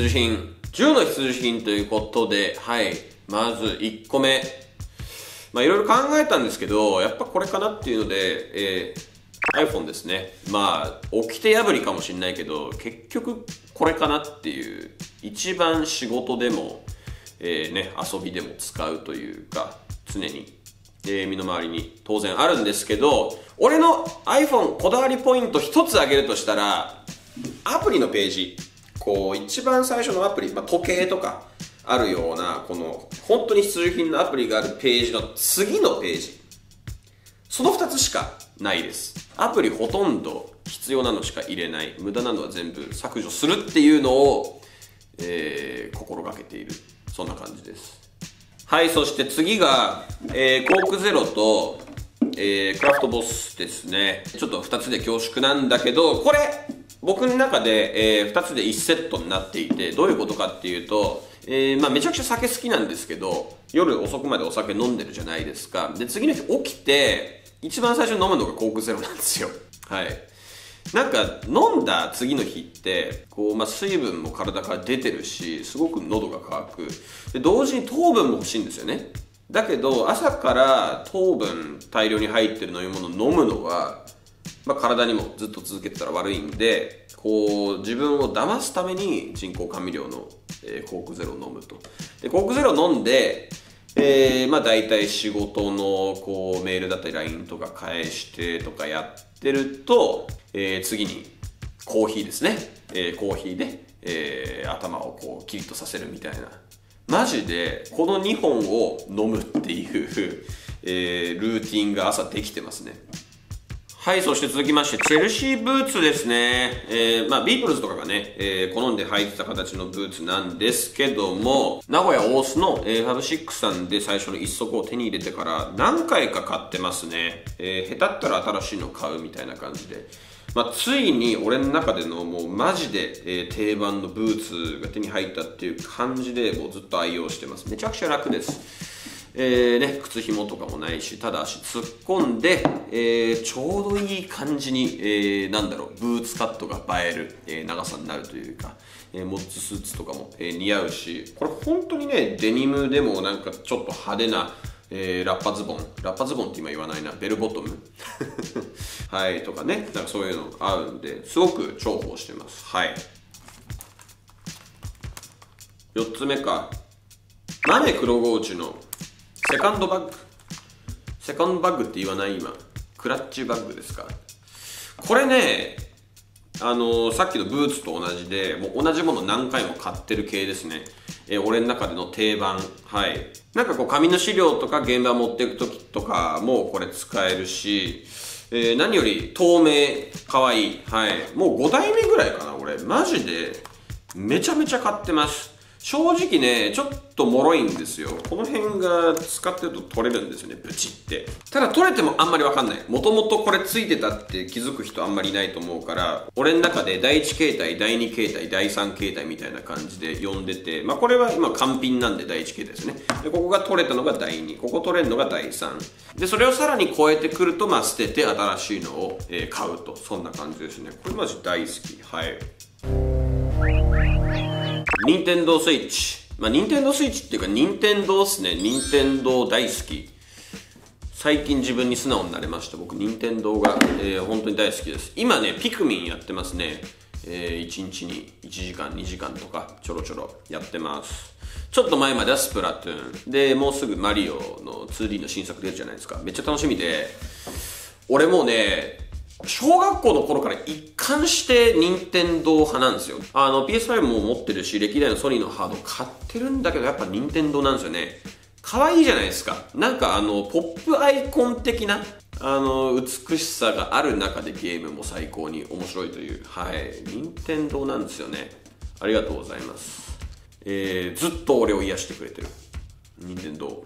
需品。10の必需品ということで、はい。まず1個目。いろいろ考えたんですけど、やっぱこれかなっていうので、iPhone ですね。掟破りかもしれないけど、結局これかなっていう、一番仕事でも、遊びでも使うというか、常に、身の回りに当然あるんですけど、俺の iPhone こだわりポイント一つ挙げるとしたら、アプリのページ。一番最初のアプリ、時計とかあるような、本当に必需品のアプリがあるページの次のページ。その2つしかないです。アプリほとんど必要なのしか入れない。無駄なのは全部削除するっていうのを、心がけている。そんな感じです。はい、そして次が、コークゼロと、クラフトボスですね。ちょっと2つで恐縮なんだけど、これ、僕の中で、2つで1セットになっていて、どういうことかっていうと、めちゃくちゃ酒好きなんですけど、夜遅くまでお酒飲んでるじゃないですか。で、次の日起きて、一番最初に飲むのがコークゼロなんですよ。はい。なんか、飲んだ次の日って、水分も体から出てるし、すごく喉が渇く。で、同時に糖分も欲しいんですよね。だけど、朝から糖分大量に入ってる飲み物を飲むのは、体にもずっと続けてたら悪いんで、自分を騙すために人工甘味料の、コークゼロを飲むと。で、コークゼロ飲んで、大体仕事のメールだったり LINE とか返してとかやってると、次にコーヒーですね。コーヒーで、頭をキリッとさせるみたいな。マジでこの2本を飲むっていう、ルーティンが朝できてますね。はい、そして続きまして、チェルシーブーツですね。ビートルズとかがね、好んで履いてた形のブーツなんですけども、名古屋大須の、ファブシックスさんで最初の一足を手に入れてから何回か買ってますね。下手ったら新しいの買うみたいな感じで。ついに俺の中でのもうマジで、定番のブーツが手に入ったっていう感じでもうずっと愛用してます。めちゃくちゃ楽です。靴紐とかもないし、ただ足突っ込んで、ちょうどいい感じに、ブーツカットが映える、長さになるというか、モッツスーツとかも、似合うし、これ本当にね、デニムでもなんかちょっと派手な、ラッパズボンって今言わないな、ベルボトムはいとかね、なんかそういうの合うんですごく重宝してます。はい。4つ目か、マネ黒河内のセカンドバッグって言わない今。クラッチバッグですか。これね、さっきのブーツと同じで、もう同じもの何回も買ってる系ですね。俺の中での定番。はい。なんか紙の資料とか現場持っていくときとかもこれ使えるし、何より透明、かわいい。はい。もう5代目ぐらいかな、俺。マジで、めちゃめちゃ買ってます。正直ね、ちょっと脆いんですよ。この辺が使ってると取れるんですよね、ブチって。ただ取れてもあんまりわかんない。もともとこれついてたって気づく人あんまりいないと思うから、俺の中で第1形態、第2形態、第3形態みたいな感じで呼んでて、これは今完品なんで第1形態ですね。で、ここが取れたのが第2、ここ取れるのが第3。で、それをさらに超えてくると、捨てて新しいのを買うと。そんな感じですね。これマジ大好き。はい。ニンテンドースイッチ。ニンテンドースイッチっていうか、ニンテンドーっすね。ニンテンドー大好き。最近自分に素直になれました。僕、ニンテンドーが、本当に大好きです。今ね、ピクミンやってますね。1日に1時間、2時間とか、ちょろちょろやってます。ちょっと前まではスプラトゥーン。で、もうすぐマリオの 2D の新作出るじゃないですか。めっちゃ楽しみで、俺もうね、小学校の頃から一貫して任天堂派なんですよ。PS5 も持ってるし、歴代のソニーのハード買ってるんだけど、やっぱ任天堂なんですよね。可愛いじゃないですか。なんかポップアイコン的な、美しさがある中でゲームも最高に面白いという、はい、任天堂なんですよね。ありがとうございます。ずっと俺を癒してくれてる。任天堂。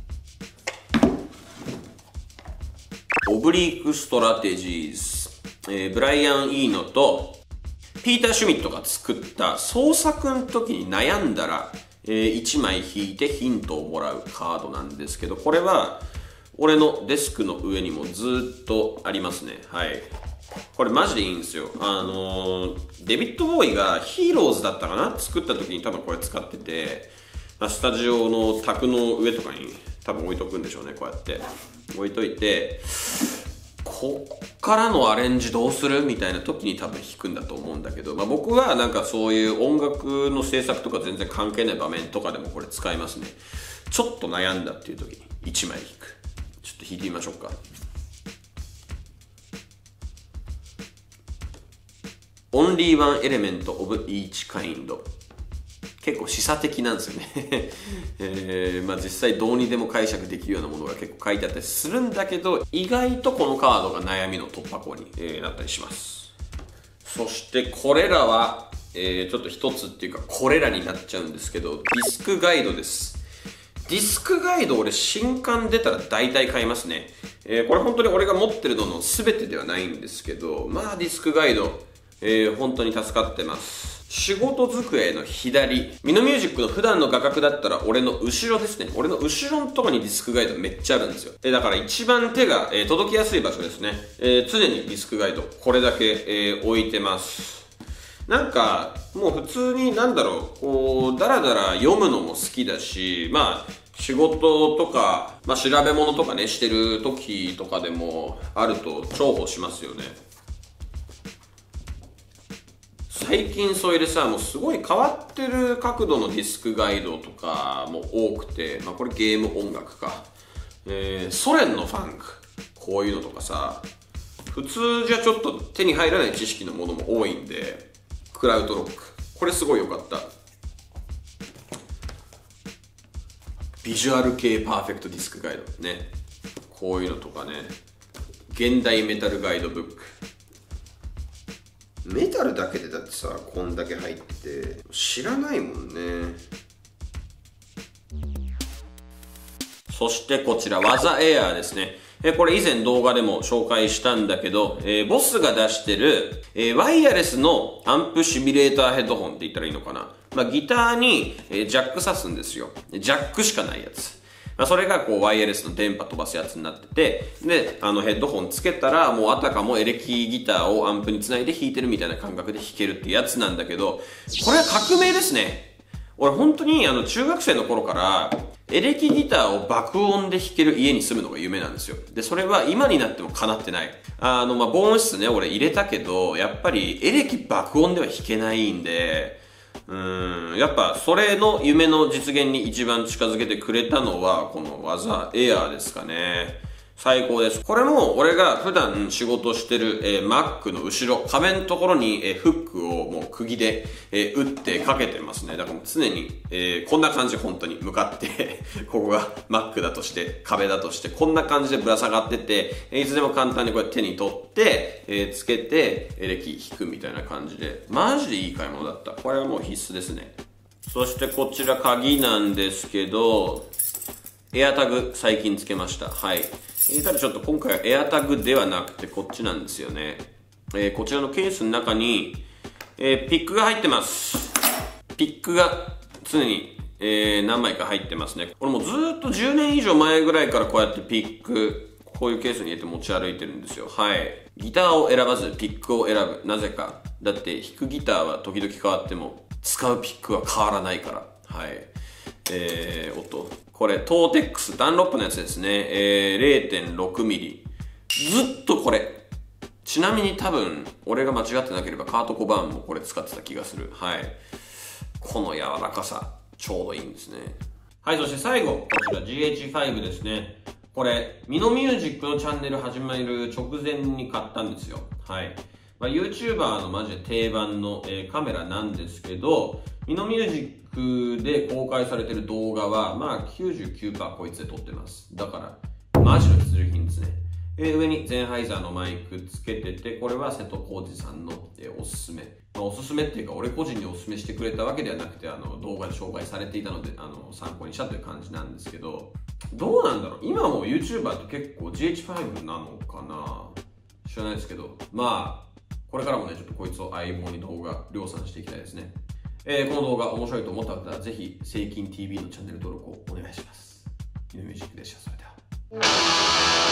オブリークストラテジーズ、ブライアン・イーノとピーター・シュミットが作った創作の時に悩んだら、1枚引いてヒントをもらうカードなんですけど、これは俺のデスクの上にもずっとありますね。はい。 これマジでいいんですよ。デビッド・ボーイがヒーローズだったかな作った時に多分これ使ってて、スタジオの卓の上とかに多分置いとくんでしょうね。こうやって置いといて、こっからのアレンジどうするみたいな時に多分弾くんだと思うんだけど、僕はなんかそういう音楽の制作とか全然関係ない場面とかでもこれ使いますね。ちょっと悩んだっていう時に1枚弾く。ちょっと弾いてみましょうか。Only one element of each kind。結構示唆的なんですよね実際どうにでも解釈できるようなものが結構書いてあったりするんだけど、意外とこのカードが悩みの突破口に、なったりします。そしてこれらは、ちょっと一つっていうかこれらになっちゃうんですけど、ディスクガイドです。ディスクガイド俺新刊出たら大体買いますね。これ本当に俺が持ってるのの全てではないんですけど、ディスクガイド、本当に助かってます。仕事机の左、ミノミュージックの普段の画角だったら俺の後ろですね。俺の後ろのところにディスクガイドめっちゃあるんですよ。だから一番手が、届きやすい場所ですね。常にディスクガイドこれだけ、置いてます。なんかもう普通にだらだら読むのも好きだし、仕事とか、調べ物とかねしてる時とかでもあると重宝しますよね。最近それでさ、もうすごい変わってる角度のディスクガイドとかも多くて、これゲーム音楽か、ソ連のファンク、こういうのとかさ、普通じゃちょっと手に入らない知識のものも多いんで、クラウドロック、これすごい良かった。ビジュアル系パーフェクトディスクガイドね、こういうのとかね、現代メタルガイドブック。メタルだけでだってさ、こんだけ入ってて知らないもんね。そしてこちら技エアーですね。これ以前動画でも紹介したんだけど、ボスが出してる、ワイヤレスのアンプシミュレーターヘッドホンって言ったらいいのかな。ギターに、ジャック挿すんですよ。ジャックしかないやつ。それがこうワイヤレスの電波飛ばすやつになってて、で、ヘッドホンつけたらもうあたかもエレキギターをアンプにつないで弾いてるみたいな感覚で弾けるってやつなんだけど、これは革命ですね。俺本当に中学生の頃からエレキギターを爆音で弾ける家に住むのが夢なんですよ。で、それは今になっても叶ってない。防音室ね、俺入れたけど、やっぱりエレキ爆音では弾けないんで、やっぱそれの夢の実現に一番近づけてくれたのはこの技エアーですかね。最高です。これも俺が普段仕事してる、Mac の後ろ壁のところに、フックをもう釘で、打ってかけてますね。だからもう常に、こんな感じ、本当に向かってここが Mac だとして壁だとしてこんな感じでぶら下がってて、いつでも簡単にこうやって手に取って、つけてエレキ弾くみたいな感じでマジでいい買い物だった。これはもう必須ですね。そしてこちら鍵なんですけど、エアタグ最近つけました。はい。ただちょっと今回はエアタグではなくてこっちなんですよね。こちらのケースの中に、ピックが入ってます。ピックが常に、何枚か入ってますね。これもうずーっと10年以上前ぐらいからこうやってピック、こういうケースに入れて持ち歩いてるんですよ。はい。ギターを選ばずピックを選ぶ。なぜか。だって弾くギターは時々変わっても使うピックは変わらないから。はい。音。これトーテックスダンロップのやつですね。0.6 ミリ。ずっとこれ。ちなみに多分俺が間違ってなければカート・コバーンもこれ使ってた気がする。はい。この柔らかさちょうどいいんですね。はい。そして最後こちら GH5 ですね。これミノミュージックのチャンネル始める直前に買ったんですよ。はい。YouTuber のマジで定番の、カメラなんですけど、ミノミュージックで公開されてる動画は99% こいつで撮ってます。だからマジの必需品ですね。上にゼンハイザーのマイクつけてて、これは瀬戸康史さんの、おすすめ。おすすめっていうか俺個人におすすめしてくれたわけではなくて、動画で紹介されていたので参考にしたという感じなんですけど、どうなんだろう、今も YouTuber って結構 GH5 なのかな、知らないですけど、これからもねちょっとこいつを相棒に動画量産していきたいですね。この動画面白いと思った方はぜひセイキン TV のチャンネル登録をお願いします。ミノミュージックでした。それでは。